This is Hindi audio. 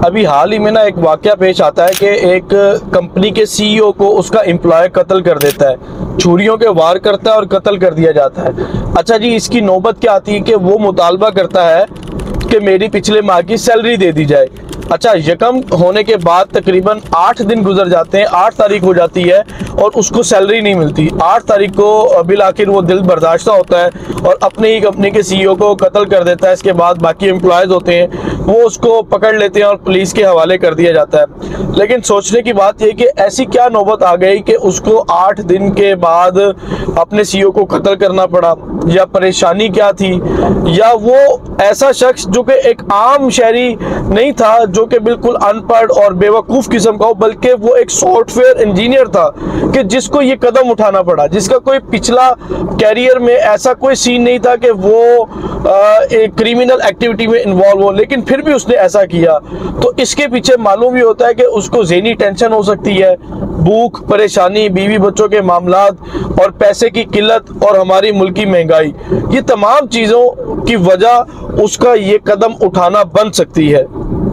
अभी हाल ही में ना एक वाकया पेश आता है कि एक कंपनी के सीईओ को उसका एम्प्लॉय कत्ल कर देता है, छुरियों के वार करता है और कत्ल कर दिया जाता है। अच्छा जी, इसकी नौबत क्या आती है कि वो मुतालबा करता है कि मेरी पिछले माह की सैलरी दे दी जाए। अच्छा, यकम होने के बाद तकरीबन 8 दिन गुजर जाते हैं, 8 तारीख हो जाती है और उसको सैलरी नहीं मिलती। 8 तारीख को बिल आखिर वो दिल बर्दाश्ता होता है और अपनी ही कंपनी के सीईओ को कत्ल कर देता है। इसके बाद बाकी एम्प्लॉयज़ होते हैं वो उसको पकड़ लेते हैं और पुलिस के हवाले कर दिया जाता है। लेकिन सोचने की बात यह कि ऐसी क्या नौबत आ गई कि उसको 8 दिन के बाद अपने सीईओ को कत्ल करना पड़ा, या परेशानी क्या थी, या वो ऐसा शख्स जो कि एक आम शहरी नहीं था, जो कि बिल्कुल अनपढ़ और बेवकूफ़ किस्म का हो, बल्कि वो एक सॉफ्टवेयर इंजीनियर था कि जिसको ये कदम उठाना पड़ा, जिसका कोई पिछला कैरियर में ऐसा कोई सीन नहीं था कि वो एक क्रिमिनल एक्टिविटी में इन्वॉल्व हो, लेकिन फिर भी उसने ऐसा किया। तो इसके पीछे मालूम भी होता है कि उसको ज़हनी टेंशन हो सकती है, भूख, परेशानी, बीवी बच्चों के मामलात और पैसे की किल्लत और हमारी मुल्क की महंगाई, ये तमाम चीज़ों की वजह उसका ये कदम उठाना बन सकती है।